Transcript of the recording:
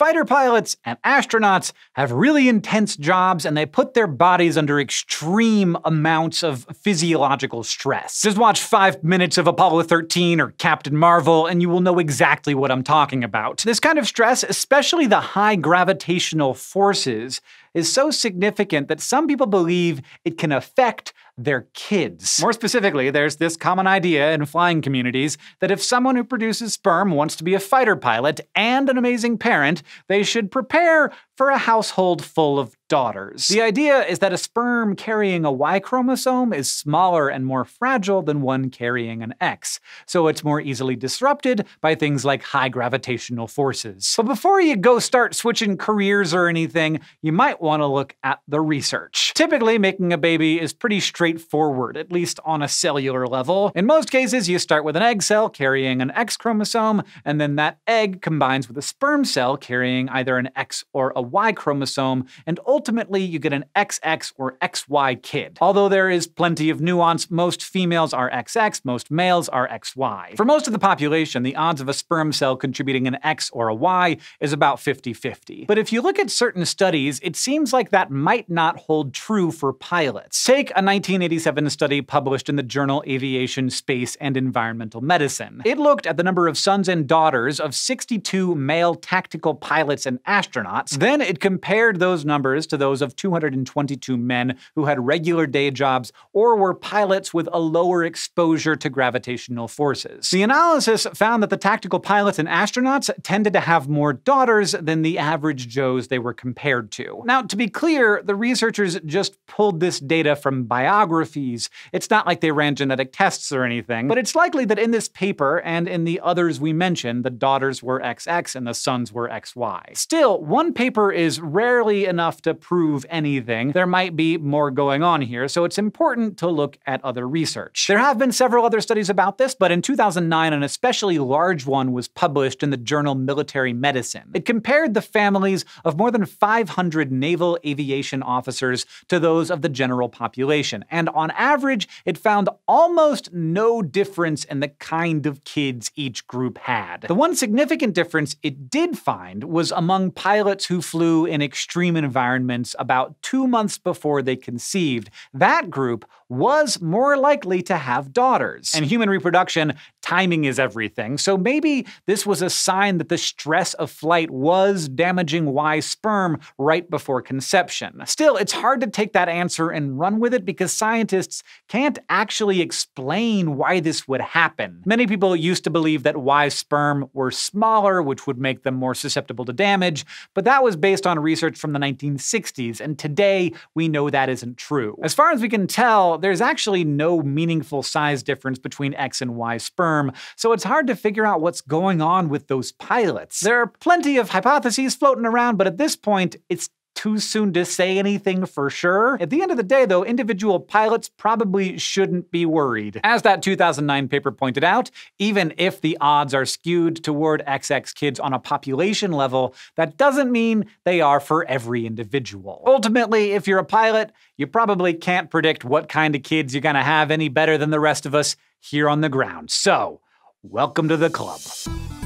fighter pilots and astronauts have really intense jobs and they put their bodies under extreme amounts of physiological stress. Just watch 5 minutes of Apollo 13 or Captain Marvel and you will know exactly what I'm talking about. This kind of stress, especially the high gravitational forces, is so significant that some people believe it can affect their kids. More specifically, there's this common idea in flying communities that if someone who produces sperm wants to be a fighter pilot and an amazing parent, they should prepare for a household full of daughters. The idea is that a sperm carrying a Y chromosome is smaller and more fragile than one carrying an X, so it's more easily disrupted by things like high gravitational forces. But before you go start switching careers or anything, you might want to look at the research. Typically, making a baby is pretty straightforward, at least on a cellular level. In most cases, you start with an egg cell carrying an X chromosome, and then that egg combines with a sperm cell carrying either an X or a Y chromosome, and ultimately you get an XX or XY kid. Although there is plenty of nuance, most females are XX, most males are XY. For most of the population, the odds of a sperm cell contributing an X or a Y is about 50-50. But if you look at certain studies, it seems like that might not hold true for pilots. Take a 1987 study published in the journal Aviation, Space, and Environmental Medicine. It looked at the number of sons and daughters of 62 male tactical pilots and astronauts. Then it compared those numbers to those of 222 men who had regular day jobs or were pilots with a lower exposure to gravitational forces. The analysis found that the tactical pilots and astronauts tended to have more daughters than the average Joes they were compared to. Now, to be clear, the researchers just pulled this data from biographies. It's not like they ran genetic tests or anything, but it's likely that in this paper and in the others we mentioned, the daughters were XX and the sons were XY. Still, one paper is rarely enough to prove anything. There might be more going on here, so it's important to look at other research. There have been several other studies about this, but in 2009, an especially large one was published in the journal Military Medicine. It compared the families of more than 500 naval aviation officers to those of the general population, and on average, it found almost no difference in the kind of kids each group had. The one significant difference it did find was among pilots who flew in extreme environments about 2 months before they conceived. That group was more likely to have daughters. And human reproduction, timing is everything, so maybe this was a sign that the stress of flight was damaging Y sperm right before conception. Still, it's hard to take that answer and run with it because scientists can't actually explain why this would happen. Many people used to believe that Y sperm were smaller, which would make them more susceptible to damage, but that was based on research from the 1960s, and today we know that isn't true. As far as we can tell, there's actually no meaningful size difference between X and Y sperm, so it's hard to figure out what's going on with those pilots. There are plenty of hypotheses floating around, but at this point, it's too soon to say anything for sure. At the end of the day, though, individual pilots probably shouldn't be worried. As that 2009 paper pointed out, even if the odds are skewed toward XX kids on a population level, that doesn't mean they are for every individual. Ultimately, if you're a pilot, you probably can't predict what kind of kids you're gonna have any better than the rest of us here on the ground. So, welcome to the club.